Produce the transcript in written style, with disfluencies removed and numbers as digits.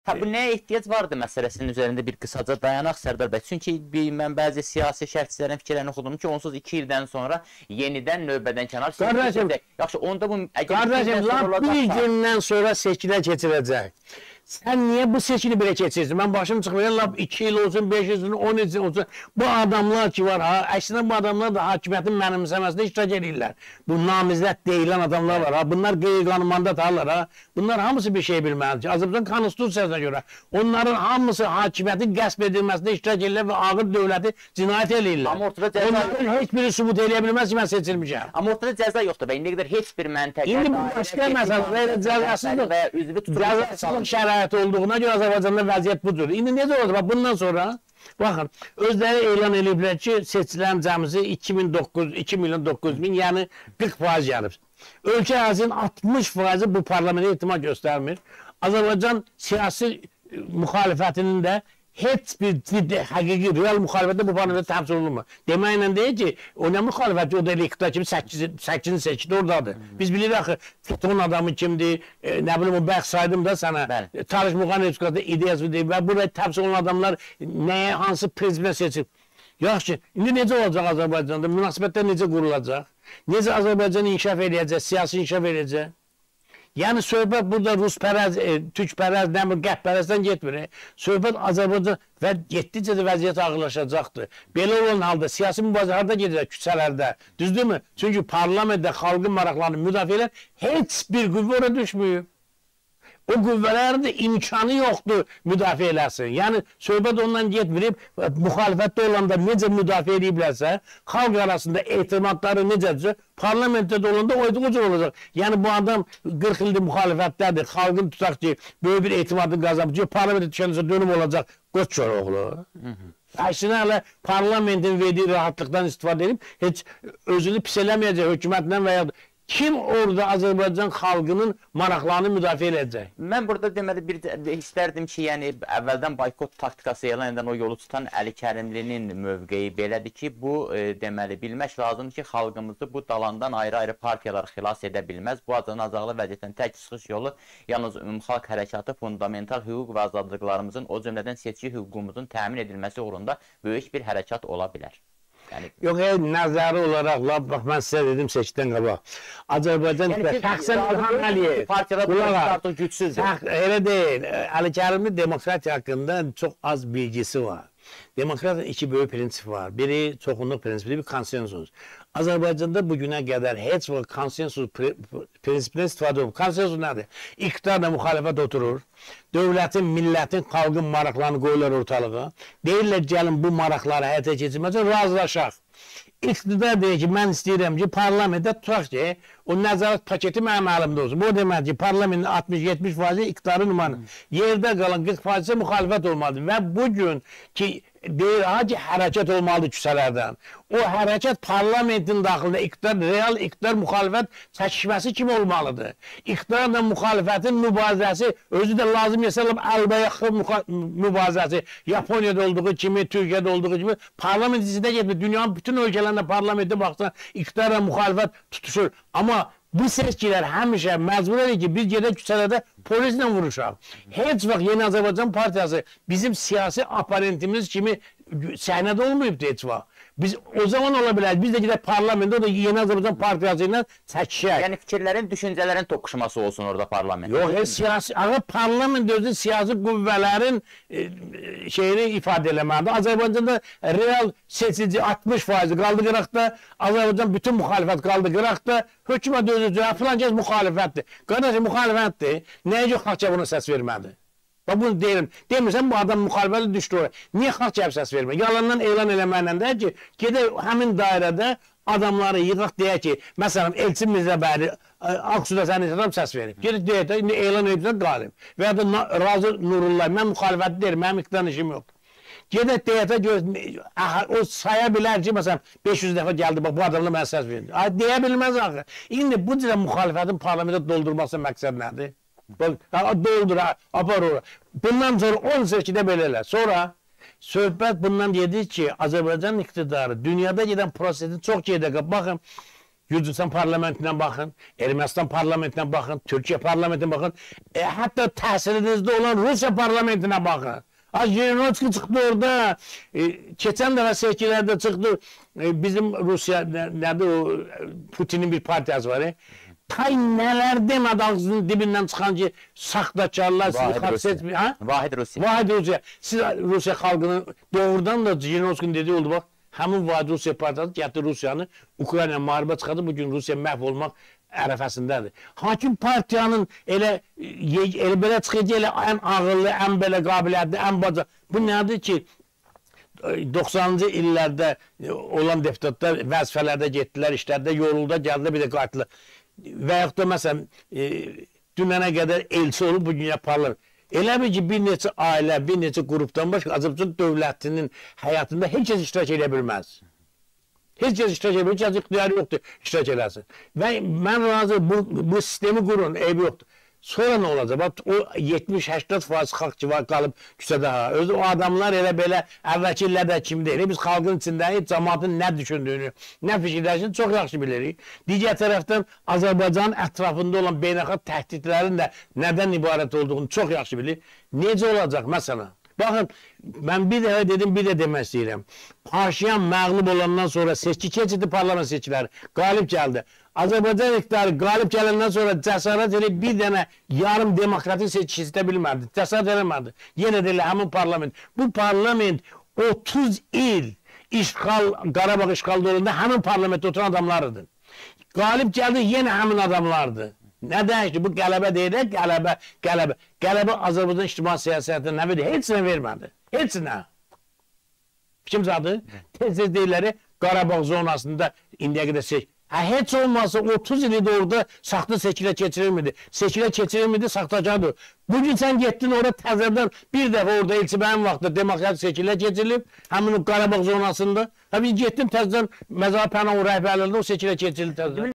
Bu nəyə ehtiyac vardı məsələsinin üzərində bir qısaca dayanaq Sərdar bəy. Çünki mən bəzi siyasi şərhçilərin fikirlərini oxudum ki, onsuz 2 ildən sonra yenidən növbədən kənar Qardaşım, yaxşı, onda bu bir gündən sonra seçkilə keçirəcək. Sən niyə bu seçkini belə keçirsin? Mən başım çıxmıyorum, lap 2 il olsun, 5 il olsun, 10 il olsun. Bu adamlar ki var, əslində bu adamlar da hakimiyyətin mənimsəməsində iştirak edirlər. Bu namizlət deyilən adamlar var, bunlar qeyri-qanuni mandat alırlar. Bunlar hamısı bir şey bilməlidir ki, Azərbaycan konstitusiyasına görə onların hamısı hakimiyyətin qəsb edilməsində iştirak edirlər və ağır dövləti cinayət edirlər. Onların heç biri sübut eləyə bilməz ki, mən seçilmişəm. Amma ortada cəza yoxdur və indiyə qədər heç bir məntəqə... İndi bu başqa məsələ, cəzasızlıq şərait olduğuna görə Azərbaycanda vəziyyət budur. İndi necə olacaq? Bundan sonra, baxın, özləri elan ediblər ki, seçilən cəmisi 2 milyon 900 min, yəni 40% gəlib. Ölkə ərazinin 60% bu parlamentə ehtimal göstərmir. Azərbaycan siyasi müxalifətinin də heç bir həqiqi, real müxalifətdə bu parlamentə təmsil olunmur. Deməklə deyil ki, o nə müxalifət, o da elektra kimi 8-ci seçkidə oradadır. Biz bilirik axı, FETÖ-nün adamı kimdir, nə bilim, o bəx saydım da sana, Tarix Muğan Evskatı ideyası deyil və burada təmsil olan adamlar nəyə, hansı prezidentə seçib. Yaxşı, indi necə olacaq Azərbaycanda, münasibətlər necə qurulacaq, necə Azərbaycan inkişaf edəcək, siyasi inkişaf edəcək. Yəni söhbət burada Rus-pərəz, Türk-pərəz, Qərb-pərəzdən getmir. Söhbət Azərbaycan və getdikcə də vəziyyət ağırlaşacaqdır. Belə olan halda siyasi mübarizə harda gedəcək? Küçələrdə. Düzdürmü? Çünki parlamentdə xalqın maraqlarını müdafiə edən heç bir qüvvə ora düşmüyor. O qüvvələrin də imkanı yoxdur müdafiə eləsin. Yəni, söhbət ondan getmirib, müxalifətdə olanda necə müdafiə ediblərsə, xalq arasında etimadları necədirsə, parlamentdə də olanda o cür olacaq. Yəni, bu adam 40 ildir müxalifətdədir, xalqın tutaq ki, böyük bir etimadını qazanıb, parlamentdə düşəndə dönüm olacaq, qoç Koroğlu. Əksinə hələ parlamentin verdiyi rahatlıqdan istifadə edib, heç özünü pis eləməyəcək hökumətlə və ya kim orada Azərbaycan xalqının maraqlarını müdafiə edəcək? Mən burada deməli bir istərdim ki, yəni əvvəldən boykot taktikası elan edən o yolu tutan Əli Kərimlinin mövqeyi belədir ki, bu deməli bilmək lazımdır ki, xalqımızı bu dalandan ayrı-ayrı partiyalar xilas edə bilməz. Bu acınacaqlı vəziyyətdən tək çıxış yolu yalnız ümumxalq hərəkatı fundamental hüquq və azadlıqlarımızın, o cümlədən seçki hüququmuzun təmin edilməsi uğrunda böyük bir hərəkat ola bilər. Yox, nəzəri olaraq, bax, mən sizə dedim seçkidən qabaq. Azərbaycan şəxsən İlham Əliyev, partiyalar gücsüzdür. Elə deyil, Əli Kərimli demokratiya haqqında çox az bilgisi var. Demokratiyanın iki böyük prinsip var. Biri çoxunluq prinsipidir, bir konsensus. Azərbaycanda bugünə qədər heç vaxt konsensus prinsipindən istifadə olunur. Konsensus nədir? İqtidarla müxalifət oturur. Dövlətin, millətin, xalqın maraqlarını qoyurlar ortalığa. Deyirlər, gəlin bu maraqları həyata keçirmək üçün razılaşaq. İqtidar deyir ki, mən istəyirəm ki, parlamentdə tutaq ki, o nəzarət paketi mənim əlimdə olsun. Bu demək ki, parlamentin 60-70% iqtidarı nümayəndə. Yerdə qalan 40% müxalifət olmalıdır. Və bugün ki, deyir, hərəkət olmalıdır küçələrdən. O hərəkət parlamentin daxilində iqtidar, real iqtidar müxalifət çəkişməsi kimi olmalıdır. İqtidarla müxalifətin mübarizəsi, özü də lazım yesalıb əlbəyaxı mübarizəsi, Yaponiyada olduğu kimi, Türkiyədə olduğu kimi parlament içində getmir. Dünyanın bütün ölkələrində parlamentdə baxsan, iqtidarla müxalifət tutuşur. Amma bu seçkilər həmişə məcbur edir ki, biz gedək küçələrdə polislə vuruşaq. Heç vaxt Yeni Azərbaycan Partiyası bizim siyasi aparentimiz kimi səhnədə olmayıbdır heç vaxt. Biz o zaman ola bilər, biz də gedək parlamentdə, o da Yeni Azərbaycan Partiyası ilə çəkişək. Yəni fikirlərin, düşüncələrin toqquşması olsun orada parlament. Yox, siyasi, parlament özü siyasi qüvvələrin şeyini ifadə eləməlidir. Azərbaycanda real seçici 60% qaldı qıraqda, Azərbaycan bütün müxalifət qaldı qıraqda, hökumət özü filan kəs müxalifətdir. Qardaşım, müxalifətdir, nəyə görə xalq buna səs vermədi? Bunu deyirəm. Demirsən, bu adam müxalifəti düşdü oraya. Niyə xalq cəb səs vermir? Yalandan elan eləməklə deyək ki, gedək həmin dairədə adamları yığaq deyək ki, məsələn, Elçin Mirzəbəyli Aksuda sənin adam səs verib. Gedək deyək də, indi elan edibsən qalib. Və ya da Razı Nurullay, mən müxalifəti deyirəm, mənim iqtidarın işim yoxdur. Gedək deyək də, o saya bilər ki, məsələn, 500 dəfə gəldi, bu adamla mən səs verir. Deyə bilməz axı. İndi bu cürə müxalifətin parlamentə doldurması məqsəd nədir? Doldur, apar ora. Bundan sonra 10 seçkidə belələr. Sonra söhbət bundan dedik ki, Azərbaycan iqtidarı dünyada gedən prosesin çox gedə. Baxın, Gürcistan parlamentinden bakın, Ermənistan parlamentinden bakın, Türkiye parlamentinden bakın, hatta təsirinizdə olan Rusya parlamentine bakın. Jirinovski çıktı orada, geçen defa seçkilerde çıktı, bizim Rusya, nerede o, Putin'in bir partiyası var. Tay neler demedi ağzının dibinden çıkan ki saxtakarlar, Vahid Rusya. Vahid Rusya. Siz Rusya halkının doğrudan da Jirinovski'nin dediği oldu bak. Həmin Vahid Rusya partiyası gətirdi Rusiyanı Ukrayna müharibə çıxardı. Bugün Rusiya məhv olmaq ərəfəsindədir. Hakim partiyanın elə belə çıxıcı, elə ən ağıllı, ən belə qabiliyyətli, ən baca. Bu nədir ki 90-cı illərdə olan deputatlar vəzifələrdə getdilər, işlərdə yorulda gəldilər, bir də qayıtdılar. Və yaxud da məsələn dünənə qədər elçi olub bugün yaparlar. Elə bir ki, bir neçə ailə, bir neçə qrupdan başqa Azərbaycan dövlətinin həyatında heç kəs iştirak edə bilməz. Heç kəs iştirak edə bilməz, heç kəs ixtiyarı yoxdur iştirak eləsin. Və mən razı, bu sistemi qurun, eybi yoxdur. Sonra nə olacaq? Bax, o 70-80% xalq ki var, qalıb küçədə ha. Özü o adamlar elə belə əvvəlki illərdə kimi deyil. Biz xalqın içindəyik, cəmaatın nə düşündüyünü, nə fikirləşini çox yaxşı bilirik. Digər tərəfdən Azərbaycanın ətrafında olan beynəlxalq təhdidlərin də nədən ibarət olduğunu çox yaxşı bilir. Necə olacaq məsələn? Baxın, mən bir dəfə dedim, bir də demək istəyirəm. Paşinyan məğlub olandan sonra seçki keçirdi, parlament seçkiləri, qalib gəldi. Azərbaycan iqtidarı qalib gələndən sonra cəsarət edib bir dənə yarım demokratik seçki istə bilmədi. Cəsarət eləmədi. Yenə də elə həmin parlament. Bu parlament 30 il Qarabağ işğalda olanda həmin parlamentdə oturan adamlardır. Qalib gəldi, yenə həmin adamlardır. Nə dəyişdi? Bu qələbə deyək, qələbə. Qələbə Azərbaycan ictimai siyasətində nə verdi? Heç nə vermədi. Heç nə. Kim zadı? Tez-tez deyirləri Qarabağ zonasında indiyə qədər seçki. Heç olmazsa 30 ildə orada saxta seçkilə keçirilmedi. Seçkilə keçirilmedi, saxtakardır. Bugün sən getdin orada təzədən bir dəfə orada elçibənin vaxtında demokratik seçkilə keçirilib, həmin Qarabağ zonasında. Biz getdim təzədən Məzar Pənah rəhbərliyində o seçkilə keçirildi təzədən.